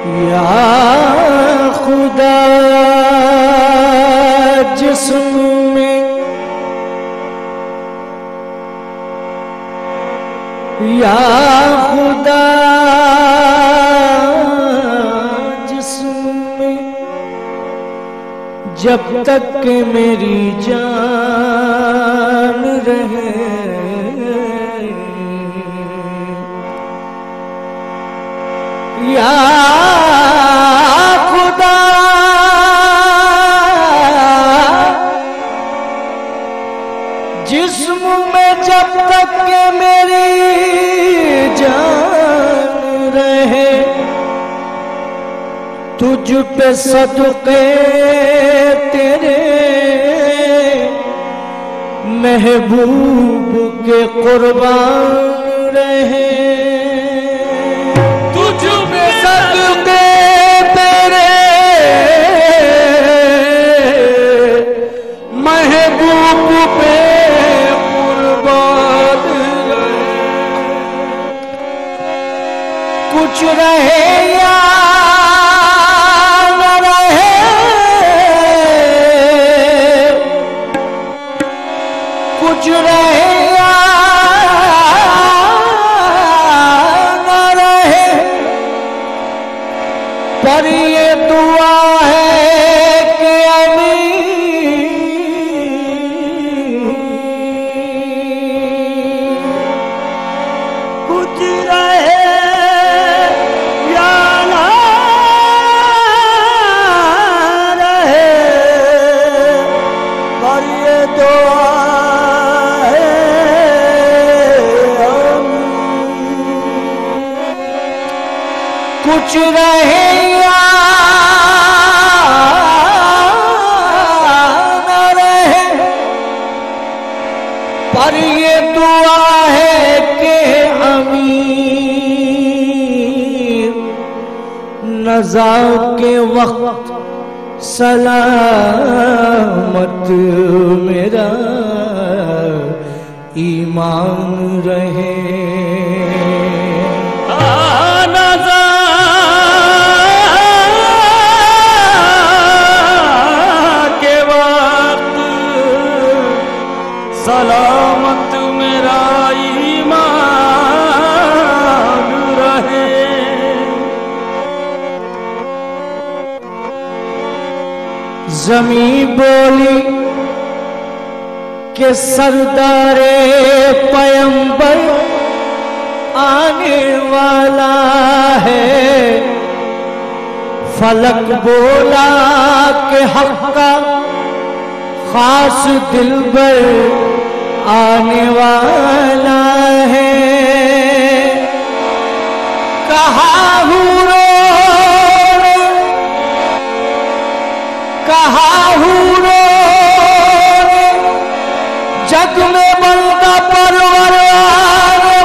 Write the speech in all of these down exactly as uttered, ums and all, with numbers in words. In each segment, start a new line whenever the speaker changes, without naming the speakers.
या खुदा जिस्म में या खुदा जिस्म में जब तक के मेरी जान रहे या खुदा जिस्म में जब तक के मेरी जान रहे तुझ पे सदके तेरे महबूब के कुर्बान रहे कुछ रहे या न रहे कुछ रहे या न रहे पर ये दुआ है कि अमीन कुछ रहे कुछ रहे या न रहे पर ये दुआ है कि अमीर नज़ा के वक्त सलामत मेरा ईमान रहे
सलामत मेरा ईमान रहे।
ज़मीं बोली के सरदारे पैगंबर आने वाला है, फलक बोला के हक का खास दिलबर आने वाला है। कहा हूरो कहा हूरो जग में बंदा परवर आने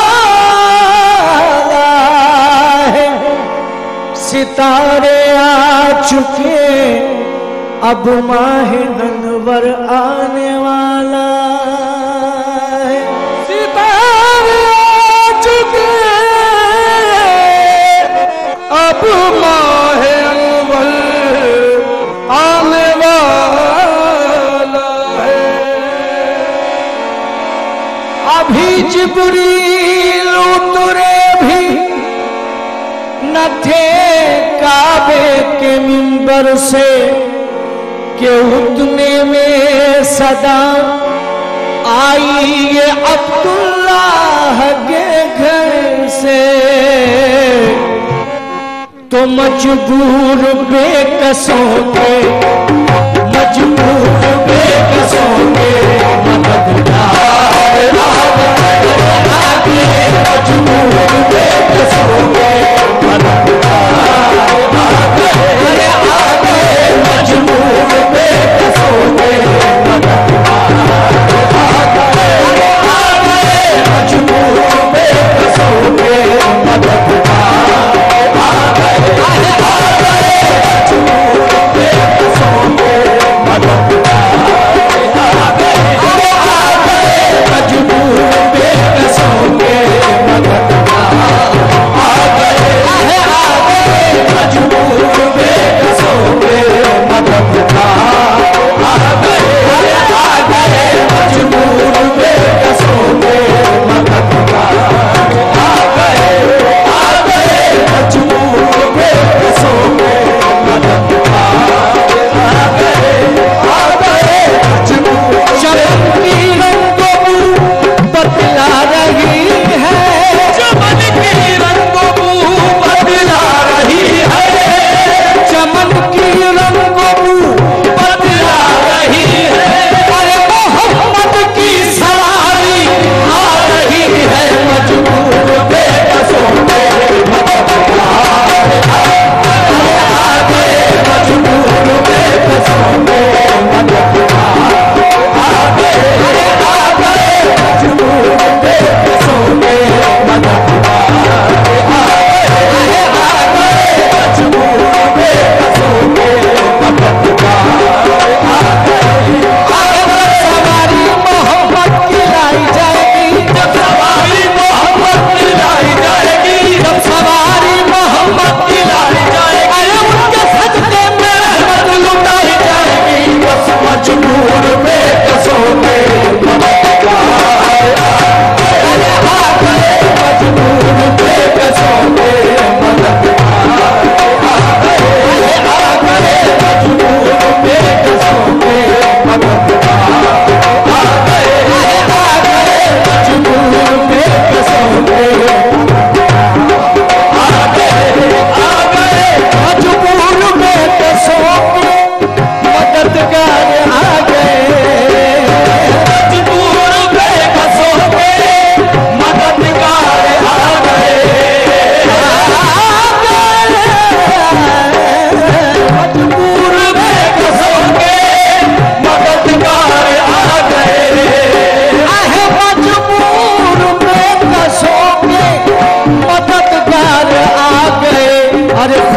वाला है। सितारे आ चुके अब माह अनवर आने वाला है।
सितारे आ चुके अब माह अनवर आने वाला है।
अभी जिब्रील उतरे भी न थे काबे के मिंबर से के उतने में सदा आई ये अब्दुल्लाह के घर से। तो मजबूर बेकसों के मजबूर बेकसों के मददगार आगे मजबूर बेकसों के मददगार आगे मजबूर बेकसों के मददगार मजबूर बेकसों के मददगार
मददगार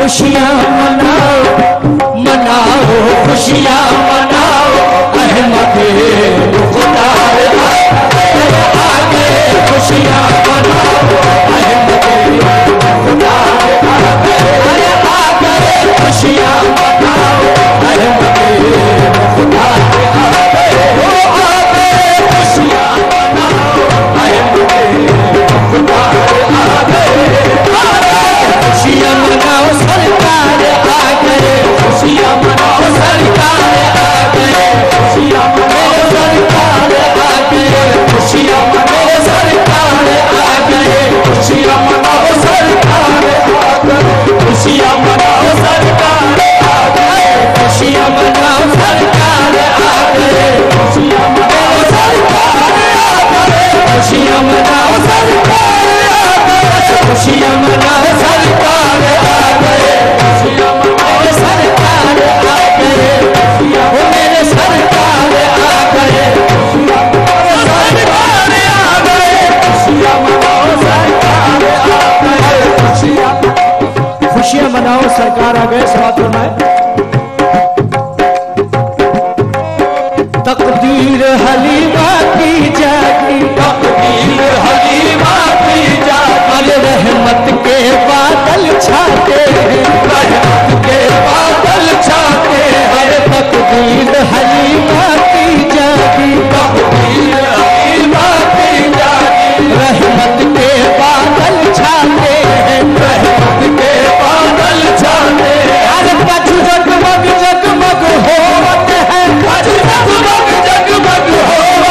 खुशियाँ मनाओ मनाओ खुशियाँ मनाओ अहमद खुदा आगे खुशियाँ मनाओ अहमद खुदा आगे खुशियाँ मनाओ अहमद खुदा आगे खुशियाँ मनाओ अहमद खुदा खुशियाँ मनाओ सरकार आ गए खुशियाँ मनाओ सरकार आ गए खुशियाँ मनाओ सरकार आ गए खुशियाँ मनाओ सरकार आ गए खुशियाँ मनाओ सरकार आ गए खुशियाँ मनाओ सरकार आ गए खुशियाँ मनाओ सरकार आ गए खुशियाँ मनाओ सरकार आ गए खुशियाँ मनाओ सरकार आ गए खुशियाँ मनाओ सरकार आ गए खुशियाँ मनाओ सरकार आ गए वो मेरे सरकार आ गए खुशियाँ मनाओ सरकार आ गए खुशियाँ मनाओ सरकार आ गए खुशियाँ खुशियाँ मनाओ सरकार आ गए। समाप्त होना है। तकदीर हलीमा की जागी तकदीर हलीमा की जागी रहमत के बादल छाते हैं रहमत के बादल छाते हैं तकदीर हलीमा की जागी तकदीर हलीमा की जागी रहमत के बादल छाते हैं रहमत के बादल छाते हैं अरे पछ जगमग जगमग होवत है पछ जगमग जगमग होवत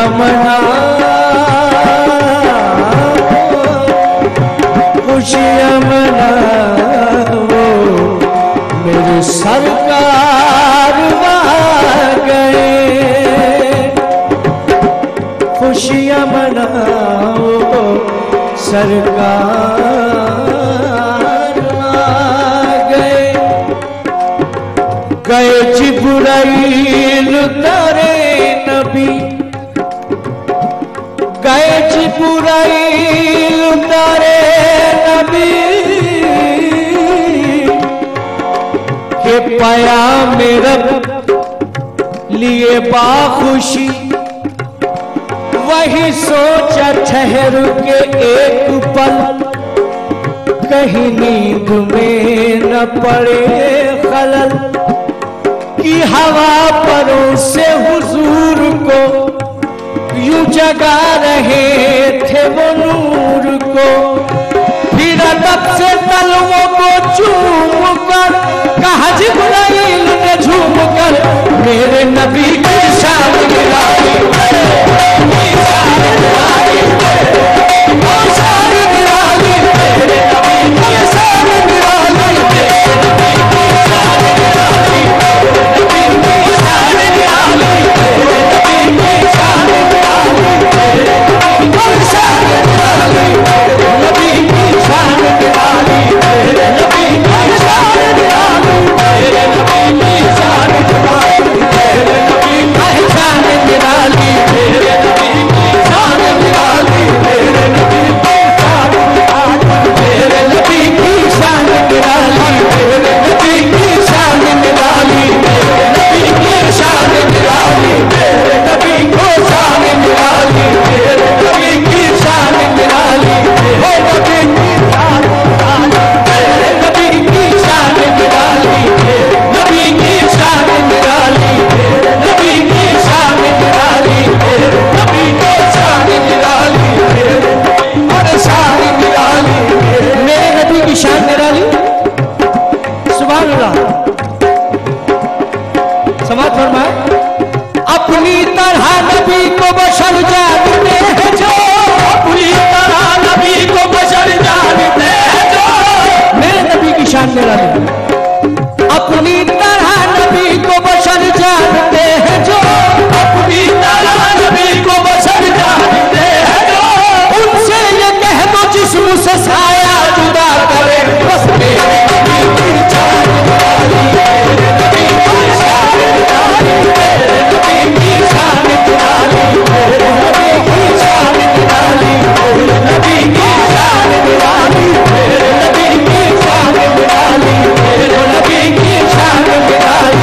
खुशियाँ मनाओ मेरे सरकार आ गए, खुशियाँ मनाओ सरकार आ गए। गए जिब्राइल उतारे नबी, गए जिब्राइल उतारे नबी के पाया मेरा लिए बाखुशी। वही सोचा ठहर के एक पल, कहीं नींद में न पड़े खलल कि हवा परों से हुजूर को यूं जगा रहे थे वो नूर को। फिर अदब से तलवों को चूम कर कहा जिब्राइल ने झूम कर, मेरे नबी की शान गिराई, समाज फरमाए। अपनी तरह नबी को बशर जानते हैं जो, अपनी तरह नबी को बशर जानते हैं जो, मेरे नबी की शान निराली। अपनी तरह नबी को बशर जानते हैं जो, अपनी तरह नबी को बशर जानते हैं जो, उनसे ये कह दो जिस्म से साया जुदा करे बस मेरे नबी की शान निराली, मेरे नबी की शान निराली, मेरे नबी की शान निराली, मेरे नबी की शान निराली, मेरे नबी की शान निराली, मेरे नबी की शान निराली, मेरे नबी की शान निराली।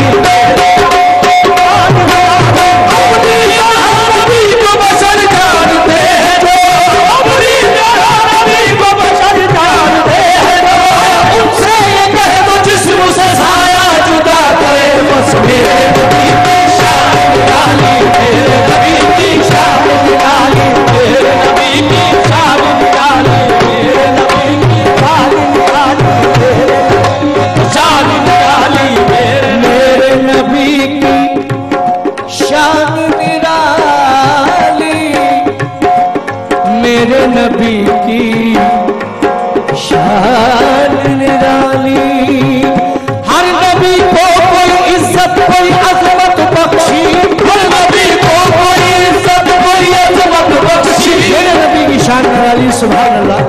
अपनी नबी को बशर जानते हैं जो, अपनी नबी को बशर जानते हैं जो, उनसे ये कह दो जिस्म से साया जुदा करे बस मेरे नबी की शान निराली, मेरे नबी की शान निराली, मेरे नबी की शान निराली, मेरे नबी की शान निराली, मेरे शान निराली, मेरे मेरे नबी की शान निराली, मेरे नबी की शान निराली। हर नबी को कोई इज्जत कोई अजमत बख्शी, हर नबी को कोई इज्जत कोई अजमत बख्शी, मेरे नबी की शान निराली। सुभान अल्लाह।